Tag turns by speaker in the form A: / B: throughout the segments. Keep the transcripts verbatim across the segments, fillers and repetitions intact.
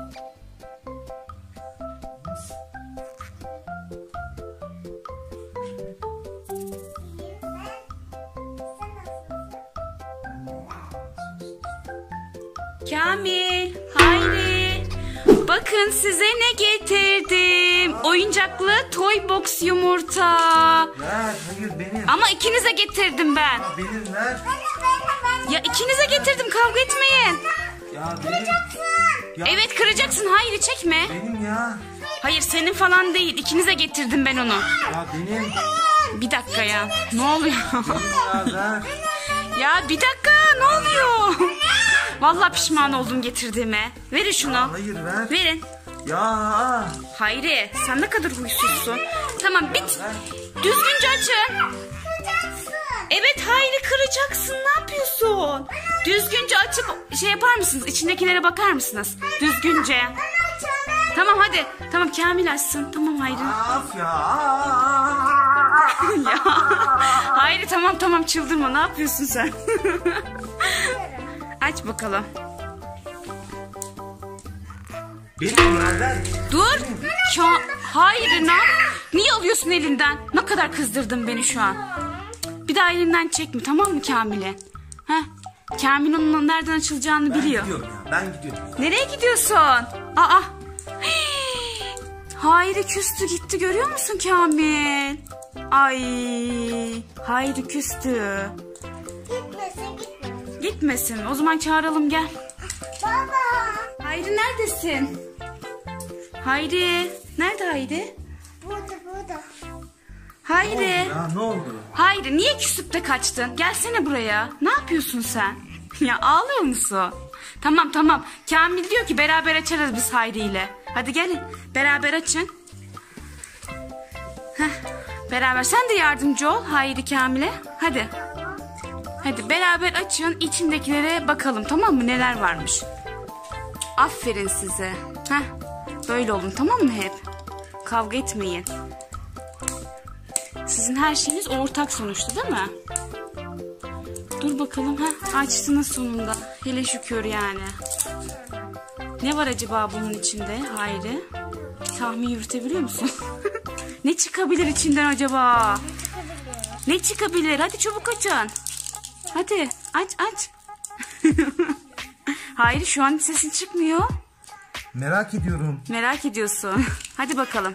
A: Kamil, Hayri, bakın size ne getirdim. Oyuncaklı toy box yumurta.
B: Ver, hayır benim.
A: Ama ikinize getirdim ben.
B: Ya benim ver.
A: Ya ikinize getirdim, kavga etmeyin.
B: Ya benim. Ya
A: Evet kıracaksın, Hayri çekme.
B: benim ya.
A: Hayır senin falan değil, ikinize getirdim ben onu.
B: Ya benim.
A: Bir dakika ya, ne oluyor?
B: Benim ya ver.
A: Ya bir dakika, ne oluyor? Vallahi pişman oldum getirdiğime. Verin şunu.
B: Hayır ver.
A: Verin.
B: Ya.
A: Hayri sen ne kadar huysuzsun. Tamam bit. Düzgünce açın. Evet Hayri kıracaksın, ne yapıyorsun? Düzgünce açıp şey yapar mısınız? İçindekilere bakar mısınız? Düzgünce. Tamam hadi. Tamam Kamil açsın. Tamam Hayri.
B: Af ya.
A: Ya. Hayri tamam tamam çıldırma, ne yapıyorsun sen? Aç bakalım.
B: Benim ya ver.
A: Dur. Ya, Hayri ne yap? Niye alıyorsun elinden? Ne kadar kızdırdın beni şu an. Bir daha elinden çekme, tamam mı Kamil'e? Heh. Kamil onun nereden açılacağını
B: Ben
A: biliyor.
B: gidiyorum ya. Ben gidiyorum.
A: Nereye gidiyorsun? Aa. Hii. Hayri küstü gitti, görüyor musun Kamil? Ay. Hayri küstü.
C: Gitmesin gitmesin.
A: Gitmesin. O zaman çağıralım, gel.
C: Baba.
A: Hayri neredesin? Hayri. Nerede Hayri?
C: Burada burada.
A: Hayri.
B: Ya ne oldu?
A: Hayri niye küsüp de kaçtın? Gelsene buraya. Ne yapıyorsun sen? Ya ağlıyor musun? Tamam tamam. Kamil diyor ki beraber açarız biz Hayri ile. Hadi gelin. Beraber açın. Heh, beraber. Sen de yardımcı ol Hayri Kamil'e. Hadi. Hadi beraber açın. İçindekilere bakalım, tamam mı? Neler varmış. Aferin size. Heh, böyle olun tamam mı hep? Kavga etmeyin. Sizin her şeyiniz ortak sonuçta değil mi? Dur bakalım. Heh, açtınız sonunda. Hele şükür yani. Ne var acaba bunun içinde Hayri? Tahmin yürütebiliyor musun? Ne çıkabilir içinden acaba? Ne çıkabilir? Hadi çabuk açın. Hadi aç aç. Hayri şu an sesin çıkmıyor.
B: Merak ediyorum.
A: Merak ediyorsun. Hadi bakalım.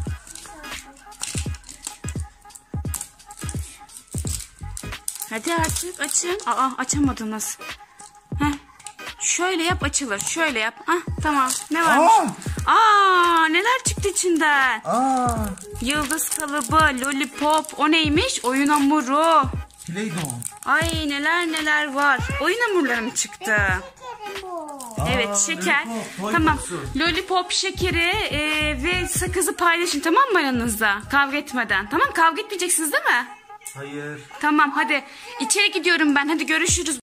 A: Hadi artık açın. Aa açamadınız. Heh. Şöyle yap açılır. Şöyle yap. Ah tamam. Ne varmış? Aa! Aa neler çıktı içinden?
B: Aa.
A: Yıldız kalıbı, lollipop. O neymiş? Oyun hamuru.
B: Play-Doh.
A: Ay neler neler var. Oyun hamurları mı çıktı? Evet
B: Aa,
A: şeker.
B: lollipop, toy
A: Tamam.
B: box'u.
A: Lollipop şekeri e, ve sakızı paylaşın, tamam mı aranızda? Kavga etmeden. Tamam, kavga etmeyeceksiniz değil mi?
B: Hayır.
A: Tamam hadi. İçeri gidiyorum ben. Hadi görüşürüz.